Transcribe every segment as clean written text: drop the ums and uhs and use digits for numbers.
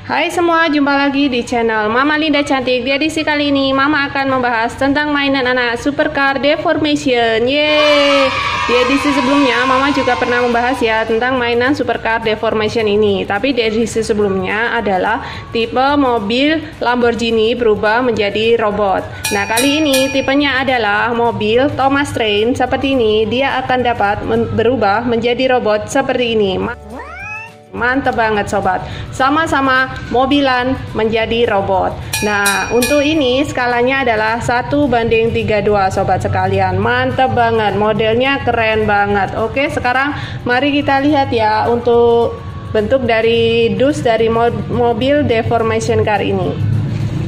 Hai semua, jumpa lagi di channel Mama Linda Cantik. Di edisi kali ini Mama akan membahas tentang mainan anak Supercar Deformation. Yeay. Di edisi sebelumnya Mama juga pernah membahas ya tentang mainan Supercar Deformation ini. Tapi di edisi sebelumnya adalah tipe mobil Lamborghini berubah menjadi robot. Nah, kali ini tipenya adalah mobil Thomas Train seperti ini. Dia akan dapat berubah menjadi robot seperti ini. Mantap banget sobat, sama-sama mobilan menjadi robot. Nah, untuk ini skalanya adalah 1:32 sobat sekalian. Mantap banget, modelnya keren banget. Oke, sekarang mari kita lihat ya untuk bentuk dari dus dari mobil deformation car ini.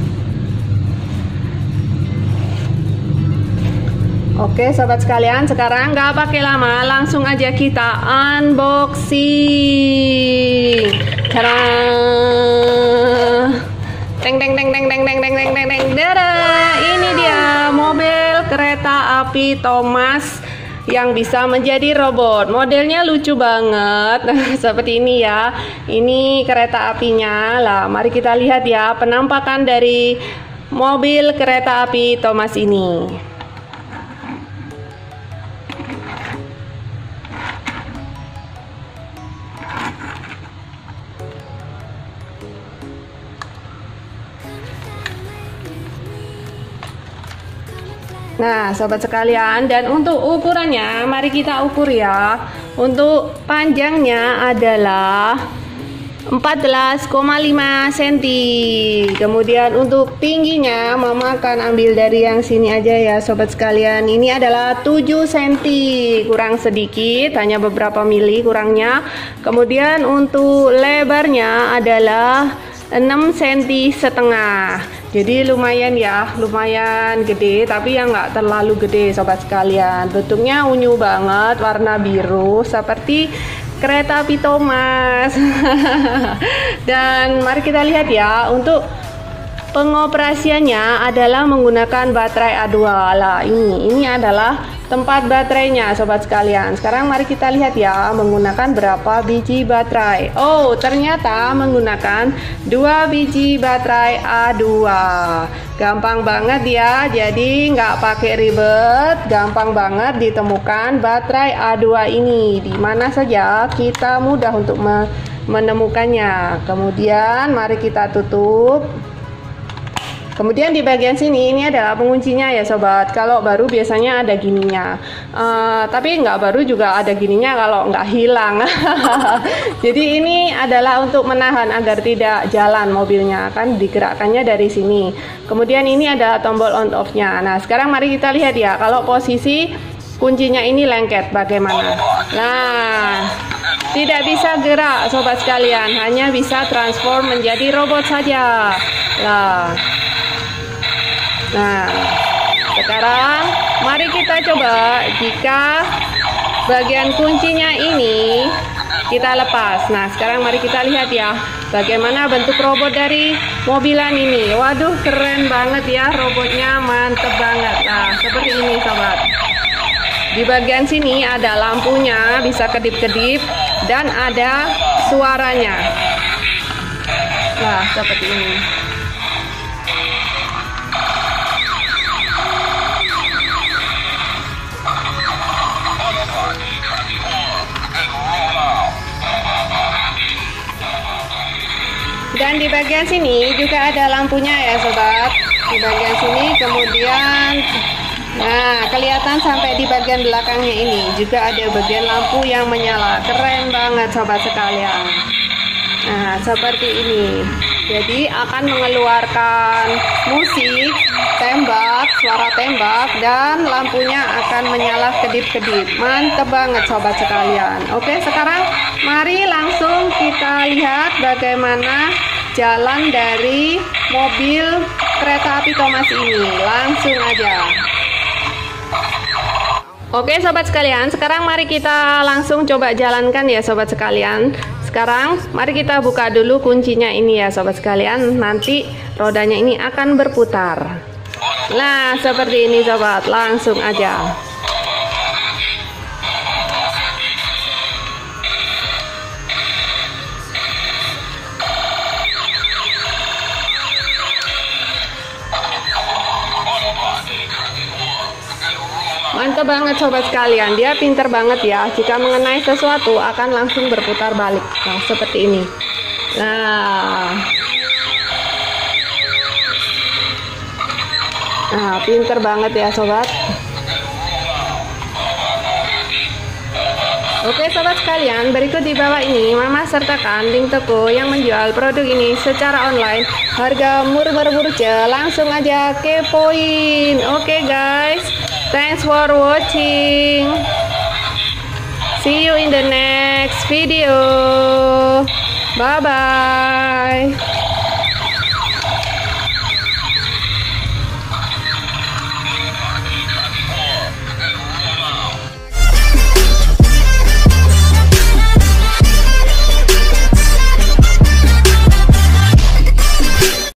Oke sobat sekalian, sekarang nggak pakai lama, langsung aja kita unboxing. Tada! Teng teng teng teng teng teng teng teng teng teng. Dadah! Ini dia mobil kereta api Thomas yang bisa menjadi robot. Modelnya lucu banget. Seperti ini ya. Ini kereta apinya. Lah, mari kita lihat ya penampakan dari mobil kereta api Thomas ini. Nah, sobat sekalian, dan untuk ukurannya, mari kita ukur ya. Untuk panjangnya adalah 14,5 cm. Kemudian untuk tingginya, Mama akan ambil dari yang sini aja ya, sobat sekalian. Ini adalah 7 cm, kurang sedikit, hanya beberapa mili kurangnya. Kemudian untuk lebarnya adalah 6,5 cm. Jadi lumayan ya, lumayan gede, tapi yang nggak terlalu gede sobat sekalian. Bentuknya unyu banget, warna biru seperti kereta api Thomas. Dan mari kita lihat ya, untuk pengoperasiannya adalah menggunakan baterai A2. Lah, ini adalah tempat baterainya sobat sekalian. Sekarang mari kita lihat ya menggunakan berapa biji baterai. Oh, ternyata menggunakan 2 biji baterai A2. Gampang banget ya, jadi nggak pakai ribet, gampang banget ditemukan baterai A2 ini. Di mana saja kita mudah untuk menemukannya. Kemudian mari kita tutup. Kemudian di bagian sini ini adalah penguncinya ya sobat. Kalau baru biasanya ada gininya, tapi nggak baru juga ada gininya kalau nggak hilang. Jadi ini adalah untuk menahan agar tidak jalan mobilnya, kan digerakkannya dari sini. Kemudian ini adalah tombol on off-nya. Nah, sekarang mari kita lihat ya kalau posisi kuncinya ini lengket bagaimana. Nah, tidak bisa gerak sobat sekalian, hanya bisa transform menjadi robot saja. Nah, sekarang mari kita coba jika bagian kuncinya ini kita lepas. Nah, sekarang mari kita lihat ya bagaimana bentuk robot dari mobilan ini. Waduh, keren banget ya robotnya, mantep banget. Nah, seperti ini sobat. Di bagian sini ada lampunya, bisa kedip-kedip, dan ada suaranya. Nah, seperti ini. Dan di bagian sini juga ada lampunya ya sobat. Di bagian sini kemudian, nah kelihatan sampai di bagian belakangnya ini juga ada bagian lampu yang menyala. Keren banget sobat sekalian. Nah, seperti ini. Jadi akan mengeluarkan musik, tembak, suara tembak, dan lampunya akan menyala kedip-kedip. Mantep banget sobat sekalian. Oke, sekarang mari langsung kita lihat bagaimana jalan dari mobil kereta api Thomas ini. Langsung aja. Oke sobat sekalian, sekarang mari kita langsung coba jalankan ya sobat sekalian. Sekarang mari kita buka dulu kuncinya ini ya sobat sekalian. Nanti rodanya ini akan berputar. Nah, seperti ini sobat, langsung aja. Mantap banget sobat sekalian, dia pinter banget ya. Jika mengenai sesuatu akan langsung berputar balik. Nah, seperti ini. Nah, pinter banget ya sobat. Oke sobat sekalian, berikut di bawah ini Mama sertakan link toko yang menjual produk ini secara online. Harga murah-murah, langsung aja kepoin. Oke guys, thanks for watching. See you in the next video. Bye bye.